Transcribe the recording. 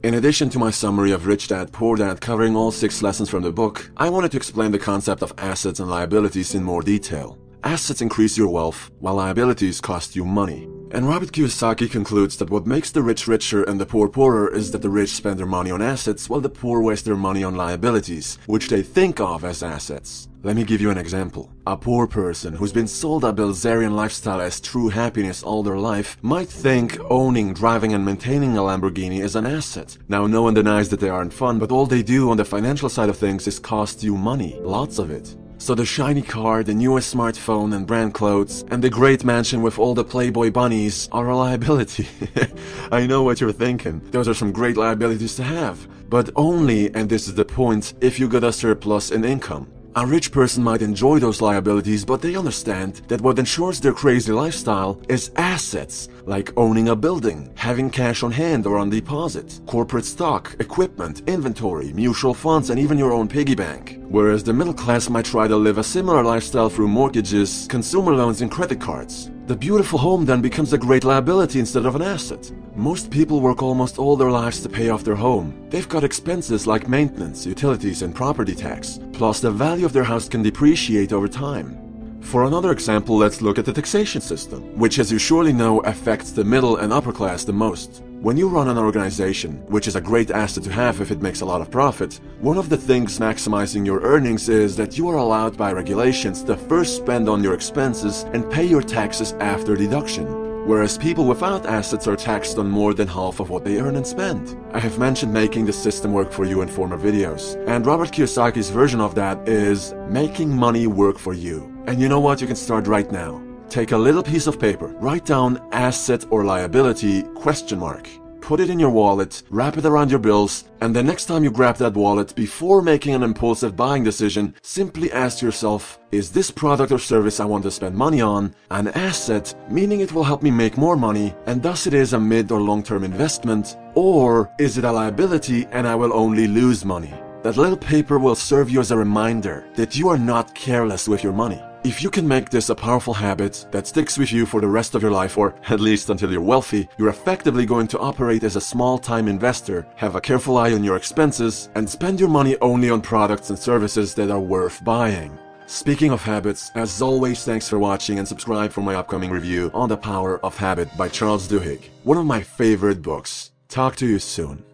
In addition to my summary of Rich Dad Poor Dad covering all 6 lessons from the book, I wanted to explain the concept of assets and liabilities in more detail. Assets increase your wealth, while liabilities cost you money. And Robert Kiyosaki concludes that what makes the rich richer and the poor poorer is that the rich spend their money on assets while the poor waste their money on liabilities, which they think of as assets. Let me give you an example. A poor person who's been sold a Bilzerian lifestyle as true happiness all their life might think owning, driving and maintaining a Lamborghini is an asset. Now, no one denies that they aren't fun, but all they do on the financial side of things is cost you money. Lots of it. So the shiny car, the newest smartphone and brand clothes, and the great mansion with all the Playboy bunnies are a liability. I know what you're thinking. Those are some great liabilities to have. But only, and this is the point, if you got a surplus in income. A rich person might enjoy those liabilities, but they understand that what ensures their crazy lifestyle is assets, like owning a building, having cash on hand or on deposit, corporate stock, equipment, inventory, mutual funds, and even your own piggy bank. Whereas the middle class might try to live a similar lifestyle through mortgages, consumer loans, and credit cards. The beautiful home then becomes a great liability instead of an asset. Most people work almost all their lives to pay off their home. They've got expenses like maintenance, utilities, and property tax. Plus, the value of their house can depreciate over time. For another example, let's look at the taxation system, which, as you surely know, affects the middle and upper class the most. When you run an organization, which is a great asset to have if it makes a lot of profit, one of the things maximizing your earnings is that you are allowed by regulations to first spend on your expenses and pay your taxes after deduction. Whereas people without assets are taxed on more than half of what they earn and spend. I have mentioned making the system work for you in former videos, and Robert Kiyosaki's version of that is making money work for you. And you know what? You can start right now. Take a little piece of paper, write down asset or liability ? Put it in your wallet, wrap it around your bills, and the next time you grab that wallet, before making an impulsive buying decision, simply ask yourself, is this product or service I want to spend money on an asset, meaning it will help me make more money, and thus it is a mid or long-term investment, or is it a liability and I will only lose money? That little paper will serve you as a reminder that you are not careless with your money. If you can make this a powerful habit that sticks with you for the rest of your life, or at least until you're wealthy, you're effectively going to operate as a small-time investor, have a careful eye on your expenses, and spend your money only on products and services that are worth buying. Speaking of habits, as always, thanks for watching and subscribe for my upcoming review on The Power of Habit by Charles Duhigg, one of my favorite books. Talk to you soon.